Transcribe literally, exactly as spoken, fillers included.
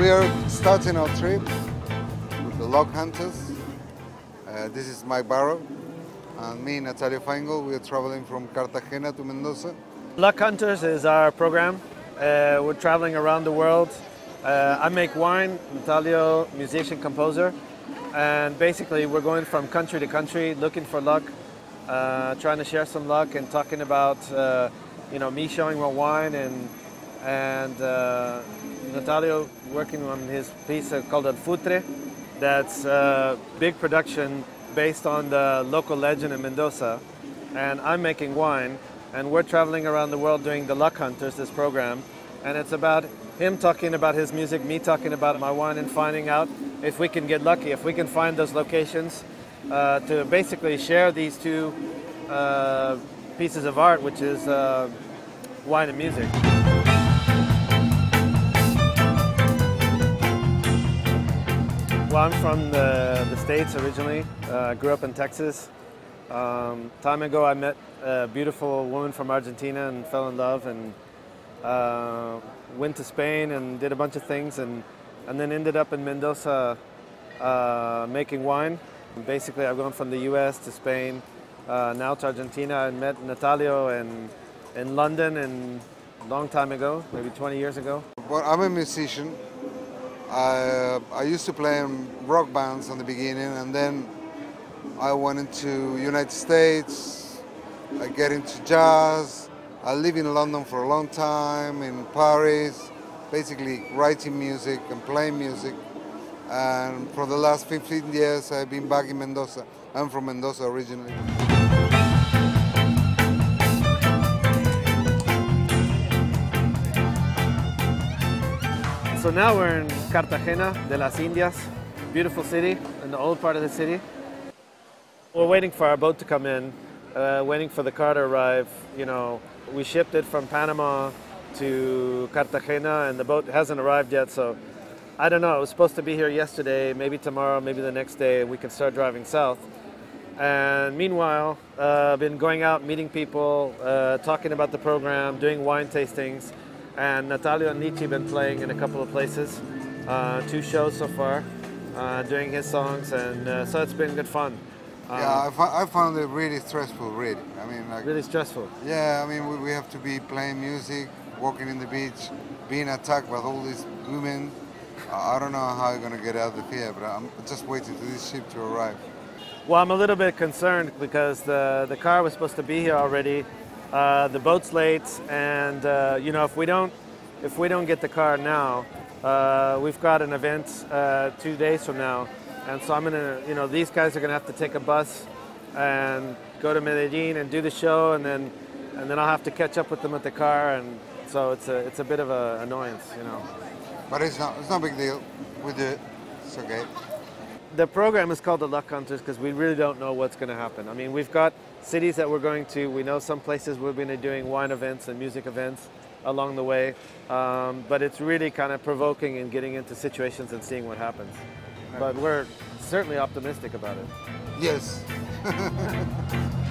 we are starting our trip with the Luck Hunters. Uh, this is Mike Barrow, and me, Natalio Feingold. We are traveling from Cartagena to Mendoza. Luck Hunters is our program. Uh, we're traveling around the world. Uh, I make wine, Natalio, musician, composer, and basically we're going from country to country looking for luck, uh, trying to share some luck and talking about, uh, you know, me showing my wine and and uh, Natalio working on his piece called El Futre. That's a big production based on the local legend in Mendoza, and I'm making wine, and we're traveling around the world doing the Luck Hunters, this program, and it's about him talking about his music, me talking about my wine, and finding out if we can get lucky, if we can find those locations uh, to basically share these two uh, pieces of art, which is uh, wine and music. Well, I'm from the, the States originally. I uh, grew up in Texas. Um, time ago I met a beautiful woman from Argentina and fell in love, and uh, went to Spain and did a bunch of things, and, and then ended up in Mendoza uh, making wine. And basically I've gone from the U S to Spain, uh, now to Argentina, and met Natalio in, in London and a long time ago, maybe twenty years ago. Well, I'm a musician. I, I used to play in rock bands in the beginning, and then I went into United States. I get into jazz. I live in London for a long time, in Paris, basically writing music and playing music. And for the last fifteen years, I've been back in Mendoza. I'm from Mendoza originally. So now we're in Cartagena de las Indias, beautiful city, in the old part of the city. We're waiting for our boat to come in, uh, waiting for the car to arrive. You know, we shipped it from Panama to Cartagena, and the boat hasn't arrived yet, so I don't know. It was supposed to be here yesterday, maybe tomorrow, maybe the next day, we can start driving south. And meanwhile, uh, I've been going out, meeting people, uh, talking about the program, doing wine tastings. And Natalio and Nietzsche have been playing in a couple of places, uh, two shows so far, uh, doing his songs, and uh, so it's been good fun. Uh, yeah, I, fo I found it really stressful, really. I mean, like, really stressful. Yeah, I mean, we, we have to be playing music, walking in the beach, being attacked by all these women. Uh, I don't know how I'm gonna get out of here, but I'm just waiting for this ship to arrive. Well, I'm a little bit concerned because the the car was supposed to be here already. Uh, the boat's late, and uh, you know, if we don't, if we don't get the car now, uh, we've got an event uh, two days from now, and so I'm gonna, you know, these guys are gonna have to take a bus and go to Medellin and do the show, and then, and then I'll have to catch up with them at the car, and so it's a, it's a bit of an annoyance, you know. But it's not, it's no big deal. We do it. It's okay. The program is called the Luck Hunters because we really don't know what's going to happen. I mean, we've got cities that we're going to. We know some places we're going to be doing wine events and music events along the way. Um, but it's really kind of provoking and getting into situations and seeing what happens. But we're certainly optimistic about it. Yes.